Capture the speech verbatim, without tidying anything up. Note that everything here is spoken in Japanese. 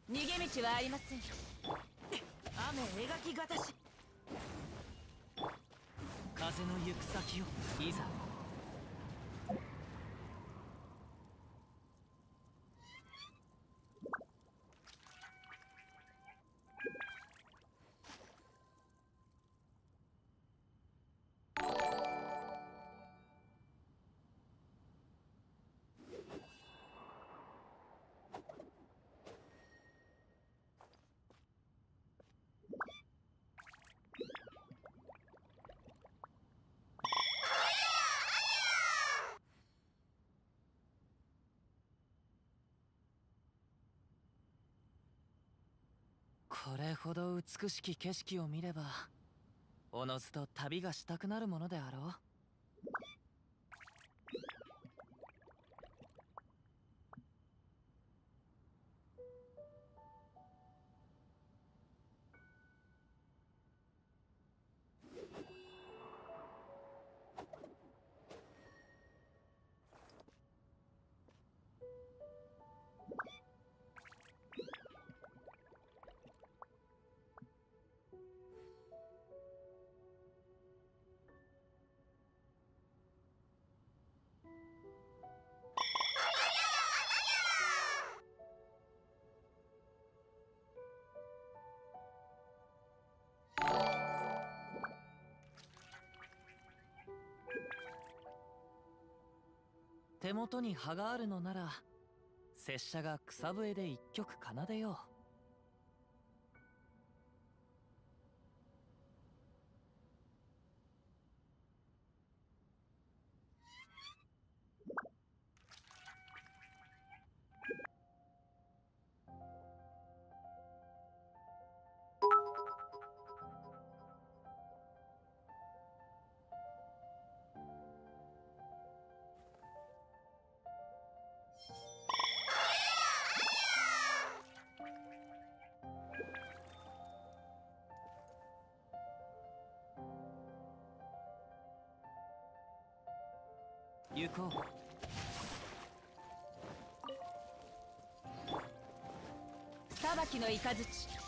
逃げ道はありません。雨描きがたし。 風の行く先をいざ。これほど美しき景色を見ればおのずと旅がしたくなるものであろう。手元に葉があるのなら拙者が草笛で一曲奏でよう。行こう。 裁きの雷。